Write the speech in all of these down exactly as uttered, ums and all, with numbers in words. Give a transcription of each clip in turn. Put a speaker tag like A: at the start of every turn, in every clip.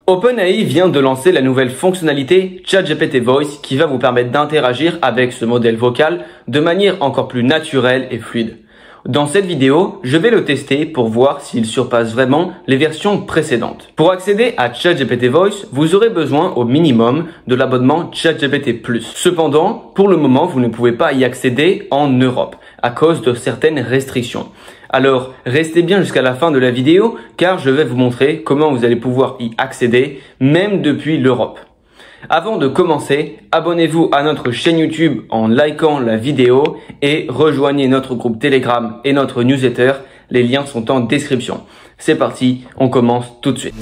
A: OpenAI vient de lancer la nouvelle fonctionnalité ChatGPT Voice qui va vous permettre d'interagir avec ce modèle vocal de manière encore plus naturelle et fluide. Dans cette vidéo, je vais le tester pour voir s'il surpasse vraiment les versions précédentes. Pour accéder à ChatGPT Voice, vous aurez besoin au minimum de l'abonnement ChatGPT plus. Cependant, pour le moment, vous ne pouvez pas y accéder en Europe à cause de certaines restrictions. Alors, restez bien jusqu'à la fin de la vidéo car je vais vous montrer comment vous allez pouvoir y accéder même depuis l'Europe. Avant de commencer, abonnez-vous à notre chaîne YouTube en likant la vidéo et rejoignez notre groupe Telegram et notre newsletter. Les liens sont en description. C'est parti, on commence tout de suite.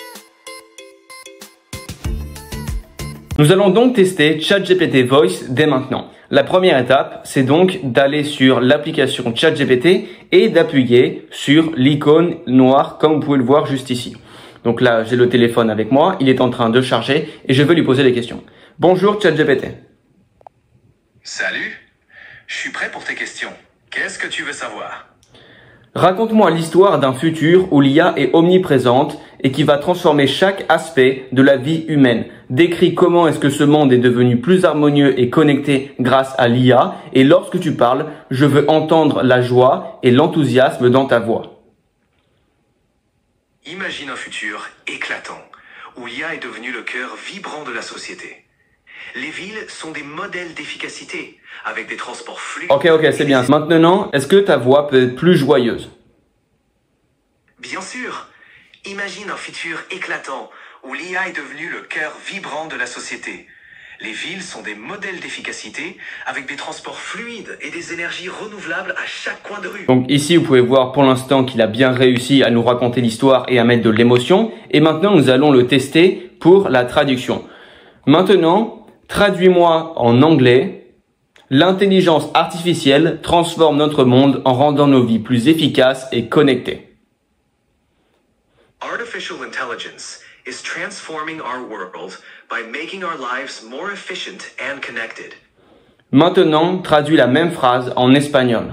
A: Nous allons donc tester ChatGPT Voice dès maintenant. La première étape, c'est donc d'aller sur l'application ChatGPT et d'appuyer sur l'icône noire comme vous pouvez le voir juste ici. Donc là, j'ai le téléphone avec moi, il est en train de charger et je vais lui poser des questions. Bonjour ChatGPT.
B: Salut, je suis prêt pour tes questions. Qu'est-ce que tu veux savoir?
A: Raconte-moi l'histoire d'un futur où l'I A est omniprésente et qui va transformer chaque aspect de la vie humaine. Décris comment est-ce que ce monde est devenu plus harmonieux et connecté grâce à l'I A. Et lorsque tu parles, je veux entendre la joie et l'enthousiasme dans ta voix.
B: Imagine un futur éclatant, où l'I A est devenu le cœur vibrant de la société. Les villes sont des modèles d'efficacité, avec des transports fluides.
A: Ok, ok, c'est bien. Maintenant, est-ce que ta voix peut être plus joyeuse?
B: Bien sûr. Imagine un futur éclatant, où l'I A est devenu le cœur vibrant de la société. Les villes sont des modèles d'efficacité, avec des transports fluides et des énergies renouvelables à chaque coin de rue.
A: Donc ici, vous pouvez voir pour l'instant qu'il a bien réussi à nous raconter l'histoire et à mettre de l'émotion. Et maintenant, nous allons le tester pour la traduction. Maintenant, traduis-moi en anglais. L'intelligence artificielle transforme notre monde en rendant nos vies plus efficaces et connectées.
B: Artificial intelligence is transforming our world by making our lives more efficient and connected.
A: Maintenant, traduis la même phrase en espagnol.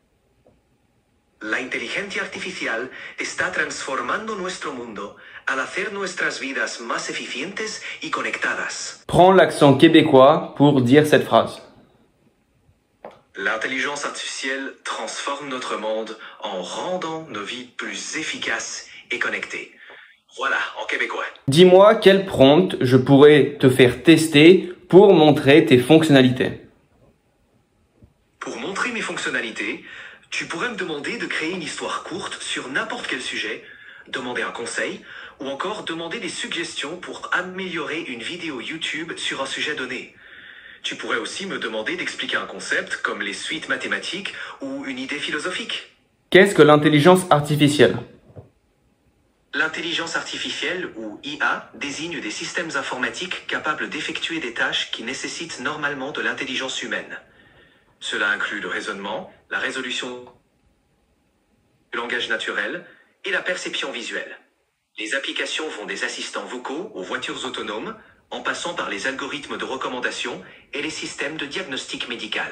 B: La inteligencia artificial está transformando nuestro mundo al hacer nuestras vidas más eficientes y conectadas.
A: Prends l'accent québécois pour dire cette phrase.
B: L'intelligence artificielle transforme notre monde en rendant nos vies plus efficaces et connectées. Voilà, en québécois.
A: Dis-moi quel prompt je pourrais te faire tester pour montrer tes fonctionnalités.
B: Pour montrer mes fonctionnalités, tu pourrais me demander de créer une histoire courte sur n'importe quel sujet, demander un conseil, ou encore demander des suggestions pour améliorer une vidéo YouTube sur un sujet donné. Tu pourrais aussi me demander d'expliquer un concept comme les suites mathématiques ou une idée philosophique.
A: Qu'est-ce que l'intelligence artificielle?
B: L'intelligence artificielle, ou I A, désigne des systèmes informatiques capables d'effectuer des tâches qui nécessitent normalement de l'intelligence humaine. Cela inclut le raisonnement, la résolution du langage naturel et la perception visuelle. Les applications vont des assistants vocaux aux voitures autonomes, en passant par les algorithmes de recommandation et les systèmes de diagnostic médical.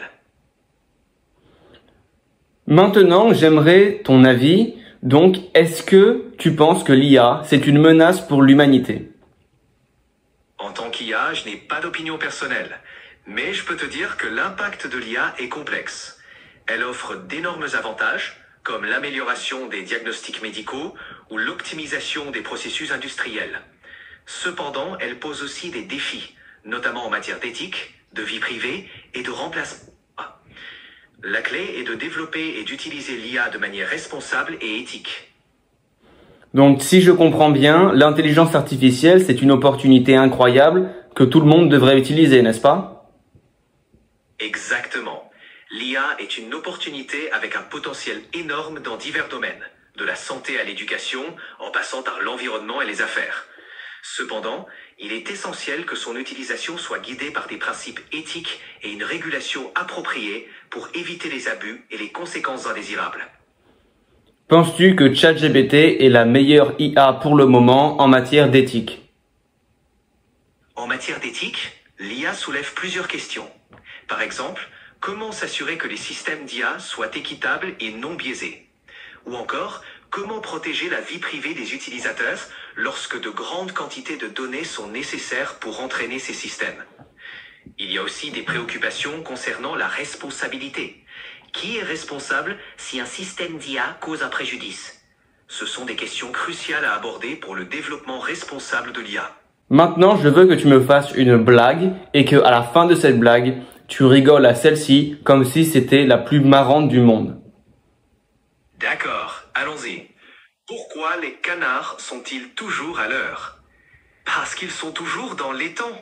A: Maintenant, j'aimerais ton avis. Donc, est-ce que tu penses que l'I A, c'est une menace pour l'humanité?
B: En tant qu'I A, je n'ai pas d'opinion personnelle, mais je peux te dire que l'impact de l'I A est complexe. Elle offre d'énormes avantages, comme l'amélioration des diagnostics médicaux ou l'optimisation des processus industriels. Cependant, elle pose aussi des défis, notamment en matière d'éthique, de vie privée et de remplacement. La clé est de développer et d'utiliser l'I A de manière responsable et éthique.
A: Donc, si je comprends bien, l'intelligence artificielle, c'est une opportunité incroyable que tout le monde devrait utiliser, n'est-ce pas?
B: Exactement. L'I A est une opportunité avec un potentiel énorme dans divers domaines, de la santé à l'éducation, en passant par l'environnement et les affaires. Cependant, il est essentiel que son utilisation soit guidée par des principes éthiques et une régulation appropriée pour éviter les abus et les conséquences indésirables.
A: Penses-tu que ChatGPT est la meilleure I A pour le moment en matière d'éthique?
B: En matière d'éthique, l'I A soulève plusieurs questions. Par exemple, comment s'assurer que les systèmes d'I A soient équitables et non biaisés? Ou encore, comment protéger la vie privée des utilisateurs lorsque de grandes quantités de données sont nécessaires pour entraîner ces systèmes. Il y a aussi des préoccupations concernant la responsabilité. Qui est responsable si un système d'I A cause un préjudice? Ce sont des questions cruciales à aborder pour le développement responsable de l'I A.
A: Maintenant, je veux que tu me fasses une blague et que à la fin de cette blague, tu rigoles à celle-ci comme si c'était la plus marrante du monde.
B: D'accord, allons-y. Pourquoi les canards sont-ils toujours à l'heure? Parce qu'ils sont toujours dans les temps.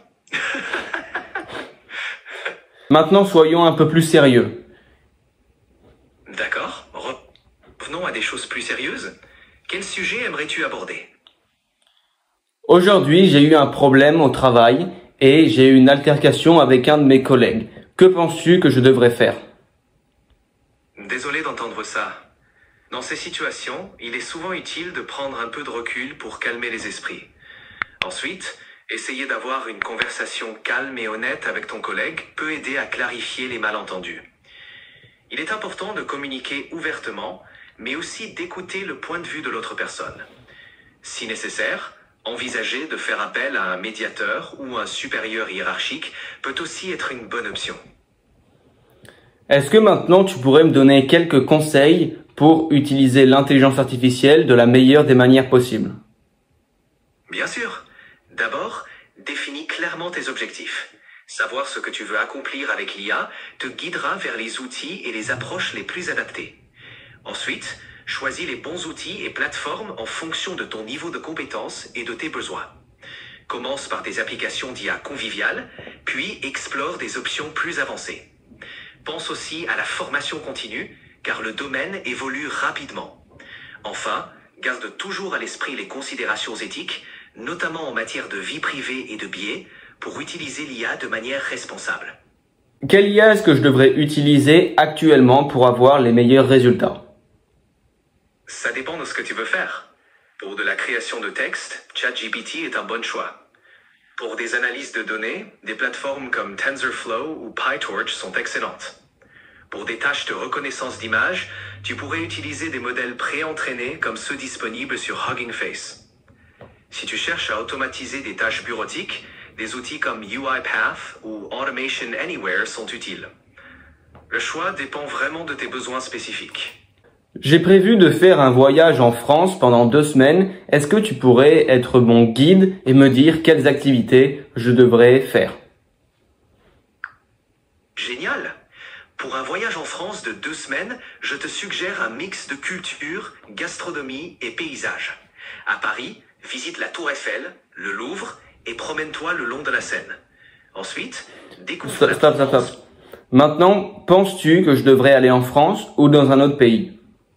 A: Maintenant, soyons un peu plus sérieux.
B: D'accord, revenons à des choses plus sérieuses. Quel sujet aimerais-tu aborder?
A: Aujourd'hui, j'ai eu un problème au travail et j'ai eu une altercation avec un de mes collègues. Que penses-tu que je devrais faire?
B: Désolé d'entendre ça. Dans ces situations, il est souvent utile de prendre un peu de recul pour calmer les esprits. Ensuite, essayer d'avoir une conversation calme et honnête avec ton collègue peut aider à clarifier les malentendus. Il est important de communiquer ouvertement, mais aussi d'écouter le point de vue de l'autre personne. Si nécessaire, envisager de faire appel à un médiateur ou un supérieur hiérarchique peut aussi être une bonne option.
A: Est-ce que maintenant tu pourrais me donner quelques conseils pour utiliser l'intelligence artificielle de la meilleure des manières possibles?
B: Bien sûr. D'abord, définis clairement tes objectifs. Savoir ce que tu veux accomplir avec l'I A te guidera vers les outils et les approches les plus adaptés. Ensuite, choisis les bons outils et plateformes en fonction de ton niveau de compétence et de tes besoins. Commence par des applications d'I A conviviales, puis explore des options plus avancées. Pense aussi à la formation continue, car le domaine évolue rapidement. Enfin, garde toujours à l'esprit les considérations éthiques, notamment en matière de vie privée et de biais, pour utiliser l'I A de manière responsable.
A: Quelle I A est-ce que je devrais utiliser actuellement pour avoir les meilleurs résultats?
B: Ça dépend de ce que tu veux faire. Pour de la création de texte, ChatGPT est un bon choix. Pour des analyses de données, des plateformes comme TensorFlow ou PyTorch sont excellentes. Pour des tâches de reconnaissance d'images, tu pourrais utiliser des modèles pré-entraînés comme ceux disponibles sur Hugging Face. Si tu cherches à automatiser des tâches bureautiques, des outils comme UiPath ou Automation Anywhere sont utiles. Le choix dépend vraiment de tes besoins spécifiques.
A: J'ai prévu de faire un voyage en France pendant deux semaines. Est-ce que tu pourrais être mon guide et me dire quelles activités je devrais faire?
B: Génial! Pour un voyage en France de deux semaines, je te suggère un mix de culture, gastronomie et paysage. À Paris, visite la Tour Eiffel, le Louvre et promène-toi le long de la Seine. Ensuite, découvre
A: Stop,
B: la
A: stop, stop,
B: Provence.
A: stop. Maintenant, penses-tu que je devrais aller en France ou dans un autre pays?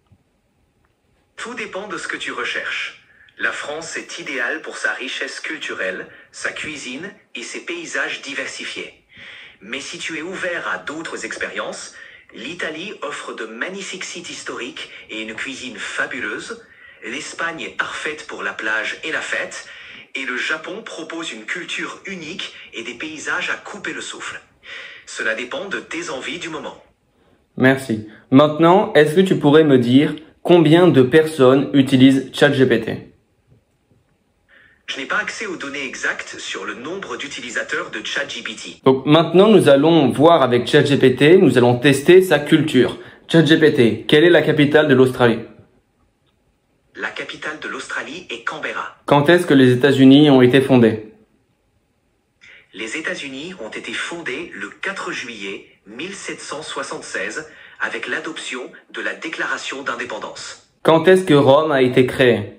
B: Tout dépend de ce que tu recherches. La France est idéale pour sa richesse culturelle, sa cuisine et ses paysages diversifiés. Mais si tu es ouvert à d'autres expériences, l'Italie offre de magnifiques sites historiques et une cuisine fabuleuse, l'Espagne est parfaite pour la plage et la fête, et le Japon propose une culture unique et des paysages à couper le souffle. Cela dépend de tes envies du moment.
A: Merci. Maintenant, est-ce que tu pourrais me dire combien de personnes utilisent ChatGPT?
B: Je n'ai pas accès aux données exactes sur le nombre d'utilisateurs de ChatGPT.
A: Donc maintenant, nous allons voir avec ChatGPT, nous allons tester sa culture. ChatGPT, quelle est la capitale de l'Australie?
B: La capitale de l'Australie est Canberra.
A: Quand est-ce que les États-Unis ont été fondés?
B: Les États-Unis ont été fondés le quatre juillet mille sept cent soixante-seize avec l'adoption de la Déclaration d'indépendance.
A: Quand est-ce que Rome a été créée?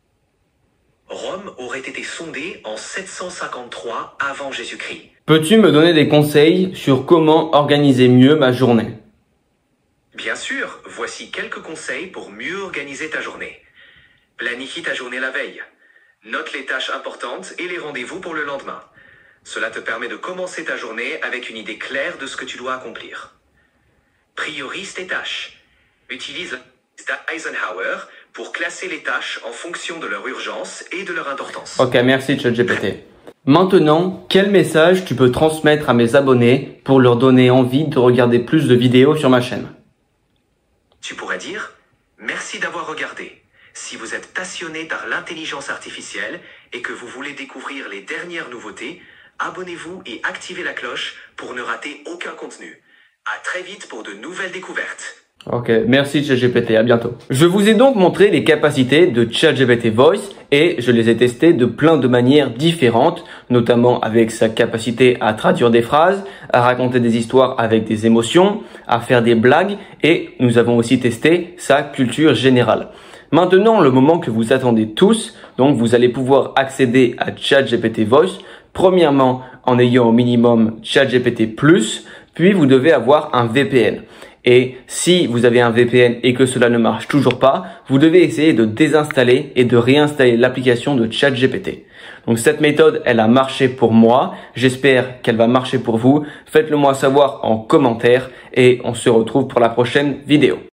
B: Rome aurait été fondée en sept cent cinquante-trois avant Jésus-Christ.
A: Peux-tu me donner des conseils sur comment organiser mieux ma journée?
B: Bien sûr, voici quelques conseils pour mieux organiser ta journée. Planifie ta journée la veille. Note les tâches importantes et les rendez-vous pour le lendemain. Cela te permet de commencer ta journée avec une idée claire de ce que tu dois accomplir. Priorise tes tâches. Utilise la liste d'Eisenhower pour classer les tâches en fonction de leur urgence et de leur importance.
A: Ok, merci ChatGPT. Maintenant, quel message tu peux transmettre à mes abonnés pour leur donner envie de regarder plus de vidéos sur ma chaîne?
B: Tu pourrais dire « Merci d'avoir regardé. Si vous êtes passionné par l'intelligence artificielle et que vous voulez découvrir les dernières nouveautés, abonnez-vous et activez la cloche pour ne rater aucun contenu. À très vite pour de nouvelles découvertes.
A: Ok, merci ChatGPT, à bientôt. Je vous ai donc montré les capacités de ChatGPT Voice et je les ai testées de plein de manières différentes, notamment avec sa capacité à traduire des phrases, à raconter des histoires avec des émotions, à faire des blagues et nous avons aussi testé sa culture générale. Maintenant, le moment que vous attendez tous, donc vous allez pouvoir accéder à ChatGPT Voice, premièrement en ayant au minimum ChatGPT plus, puis vous devez avoir un V P N. Et si vous avez un V P N et que cela ne marche toujours pas, vous devez essayer de désinstaller et de réinstaller l'application de ChatGPT. Donc cette méthode, elle a marché pour moi. J'espère qu'elle va marcher pour vous. Faites-le moi savoir en commentaire et on se retrouve pour la prochaine vidéo.